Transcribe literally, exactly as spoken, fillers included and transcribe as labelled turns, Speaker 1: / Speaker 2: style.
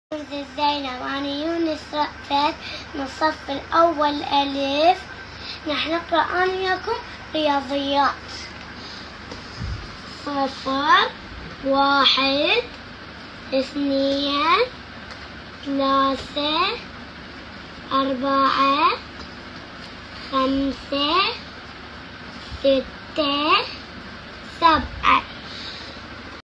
Speaker 1: زينب، أنا يونس رأفت من الصف الأول ألف. نحن نقرأ أنا وياكم رياضيات. صفر، واحد، اثنين، ثلاثة، أربعة، خمسة، ستة،